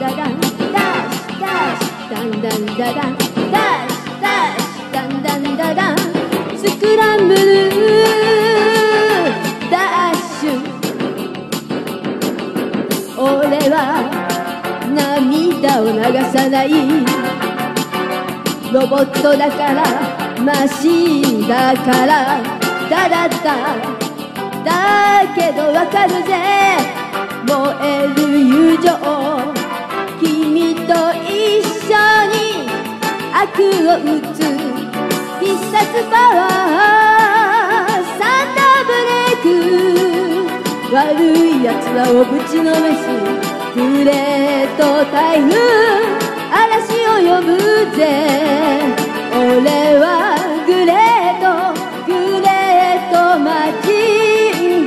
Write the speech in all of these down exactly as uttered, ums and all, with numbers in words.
ダダンダッシュダッシュダンダンダダンダッシュダッシュダンダンダダンスクランブルダッシュ俺は涙を流さないロボットだからマシンだからダダダだけどわかるぜ燃える友情君と一緒に悪を打つ必殺パワーサンダーブレイク悪い奴らをぶちのめすグレート台風嵐を呼ぶぜ俺はグレートグレートマジンガ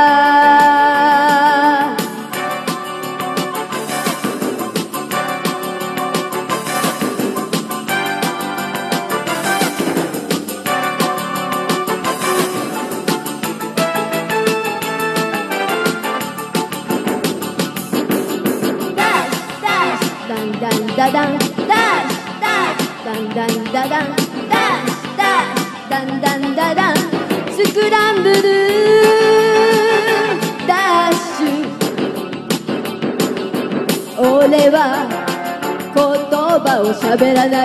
ダンダンダダンダッシュダッシュダンダンダダンダッシュダッシュダンダンダダンスクランブルダッシュ俺は言葉を喋らない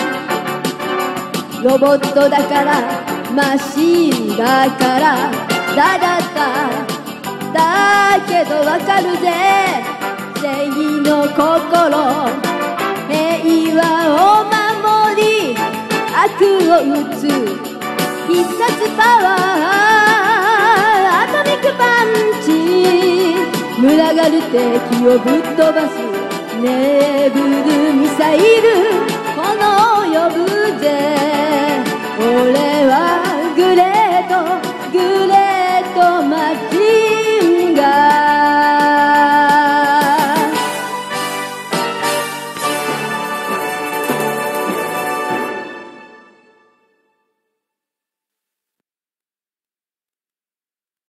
ロボットだからマシンだからダダダだけどわかるぜ正義の心平和を守り悪を打つ必殺パワーアトミックパンチ群がる敵をぶっ飛ばすネブルミサイル炎を呼ぶぜ